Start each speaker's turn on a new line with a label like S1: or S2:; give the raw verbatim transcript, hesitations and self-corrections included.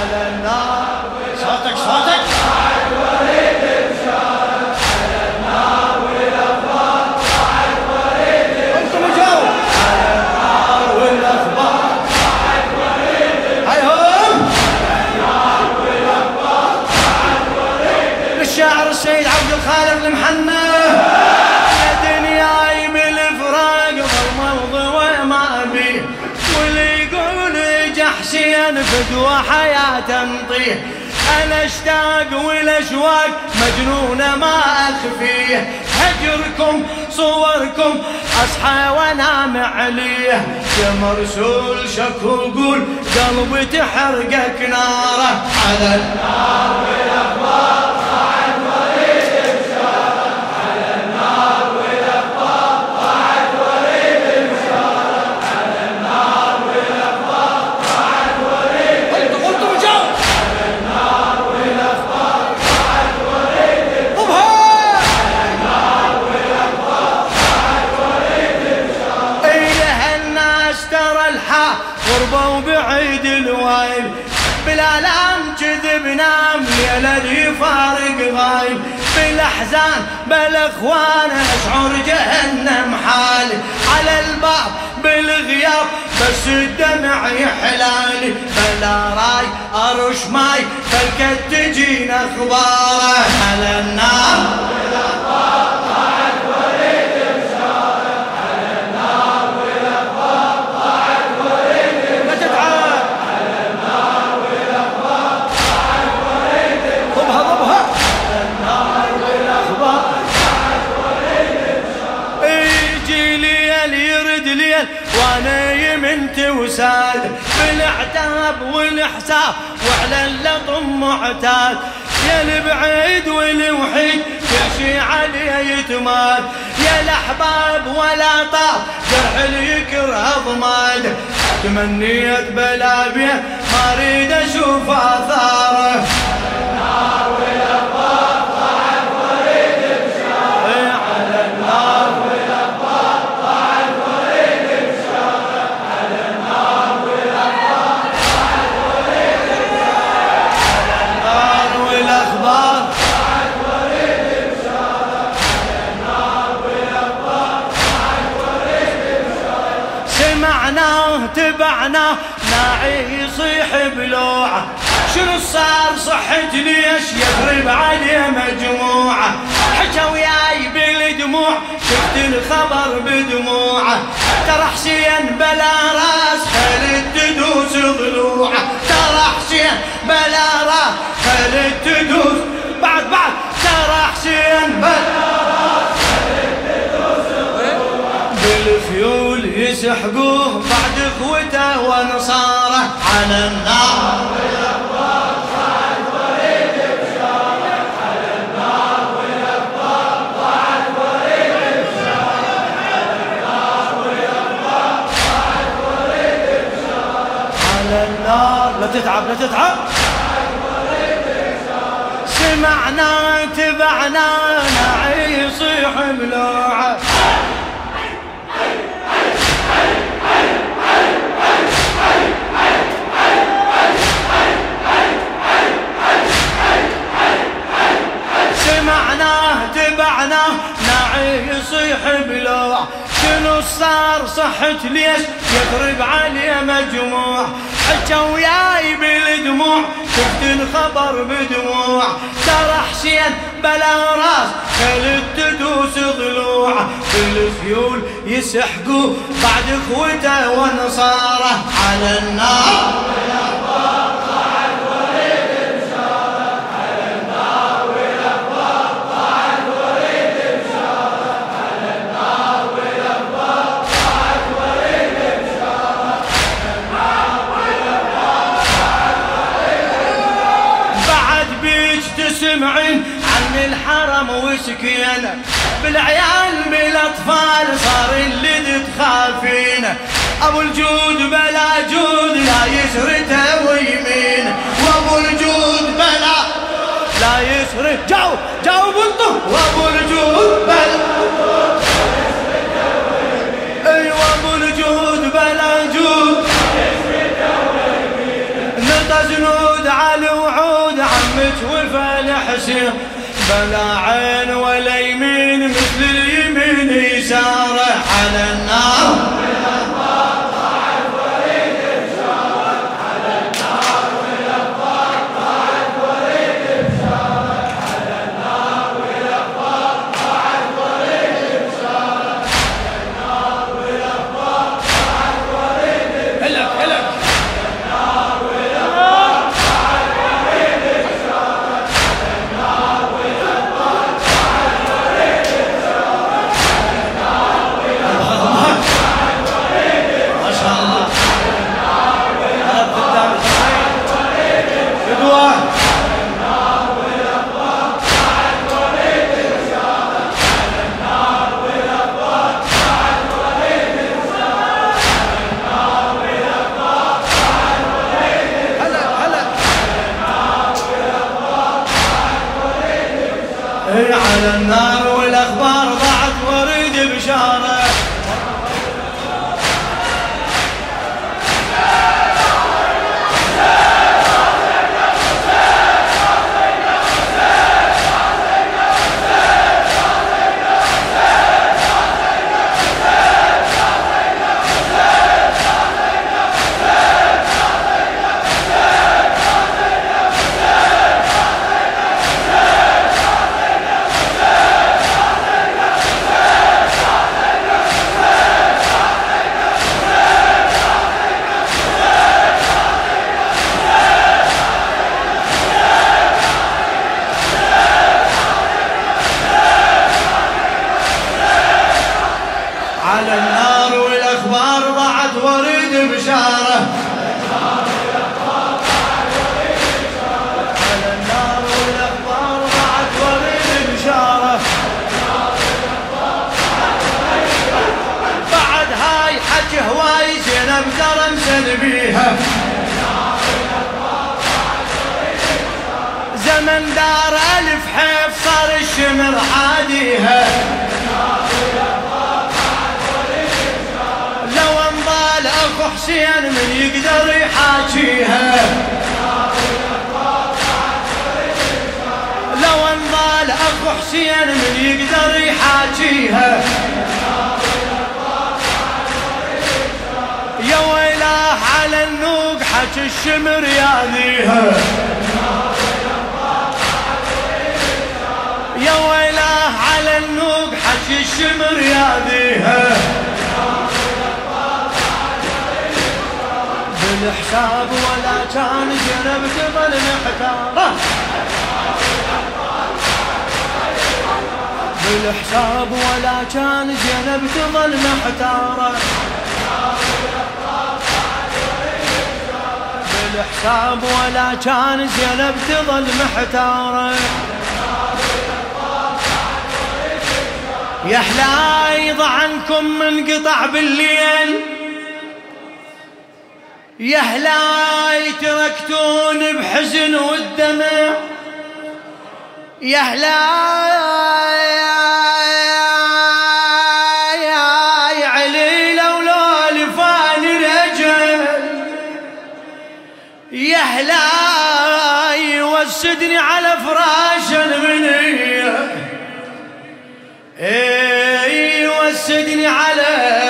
S1: على النار صوتك صوتك الشاعر السيد عبد الخالق المحنى يا دنياي بالفراق ظلم وما بيه واللي يقول جحشين فدوى حياة نطيه انا اشتاق والاشواق مجنونة ما اخفيه هجركم صوركم اصحى وانام عليه يا مرسول شكو قول قلبي تحرقك ناره على النار والاخبار طاعت وريد بشاره على النار والاخبار طاعت وريد بشاره على النار والاخبار طاعت وريد قلت قلت وجاوب على النار والاخبار طاعت وريد طبها على النار والاخبار طاعت وريد بشاره ايه الناس ترى الحا غربة وبعيد الوايل بالآلام كذب نام ليلة يفارق غايب بالاحزان بالاخوان اشعر جهنم حالي على الباب بالغياب بس الدمع يحلالي بلا راي ارش ماي فلكت تجينا اخباره على النار والاخبار طاعت وريد بشاره على النار والاخبار طاعت وريد لا تتعب على النار والاخبار طاعت وريد ضبها ضبها على النار والاخبار طاعت وريد بشاره يجي ليل يرد ليل وانا يمنت وساد بالعتاب والحساب وعلى اللطم معتاد يا البعيد والوحيد كل شي عليه يتماد يا الاحباب ولا طاب جرح اللي يكره ضماد تمنيت بلا بيه ما اريد اشوف اثاره على النار والاخبار طاعت وريد بشاره على النار والاخبار طاعت وريد بشاره على النار والاخبار طاعت وريد بشاره على النار والاخبار طاعت وريد بشاره على النار والاخبار طاعت وريد بشاره سمعناه تبعناه ناعي يصيح بلوعه شنو صار صحت ليش يضرب عليه مجموعه حكى وياي بالدموع شفت الخبر بدموعه ترى حسين بلا راس خلت تدوس ضلوعه ترى حسين بلا راس خلت تدوس بعد بعد ترى حسين بلا راس خلت تدوس ضلوعه بالخيول يسحقوه بعد اخوته ونصاره على النار والاخبار طاعت وريد بشاره على النار والاخبار طاعت وريد بشاره على النار والاخبار طاعت وريد بشاره على النار لا تتعب لا تتعب طاعت وريد بشاره سمعنا تبعنا ناعي يصيح بلوعه تبعناه ناعي يصيح بلوع شنو صار صحت ليش يضرب عليه مجموع حكى وياي بالدموع شفت الخبر بدموع ترى حسين بلا راس خلت تدوس ضلوعه بالخيول يسحقوا بعد اخوته ونصاره على النار والاخبار طاعت وريد بشاره على النار والاخبار طاعت وريد بشاره على النار والاخبار طاعت وريد بشاره على النار والاخبار طاعت وريد بشاره بعد بيج تسمعين عن الحرم وسكينه بالعيال بالاطفال صار اللي تخافينه ابو الجود بلا جود لا يسرته ويمين وابو الجود بلا لا يسرت جاوب جاوب انتم وابو الجود بلا ايوه ابو الجود بلا جود نطى جنود وتوفى الحسين بلا عين ولا يمين مثل اليمين يساره على النار على النار والاخبار ضاعت وريد بشاره على النار والاخبار ضاعت وريد بشاره على النار والاخبار ضاعت وريد بشاره بعد هاي حكي هواي زينب ترى مسلبيها زمن دار الف حيف صار الشمر عاديها اخو حسين من يقدر يحاكيها لو انضال اخو حسين من يقدر يحاكيها يا ويلاه على النوق حكي الشمر ياذيها يا ويلاه على النوق حكي الشمر ياذيها بالحساب ولا كان زينب تظل محتارة بالحساب ولا كان زينب تظل محتارة بالحساب ولا كان زينب تظل محتارة يا احلى يضع عنكم من قطع بالليل يا هلاي تركتون بحزن والدمع يا هلاي يا علي لولا لفان الأجل يا هلاي وسدني على فراش المنية اي وسدني على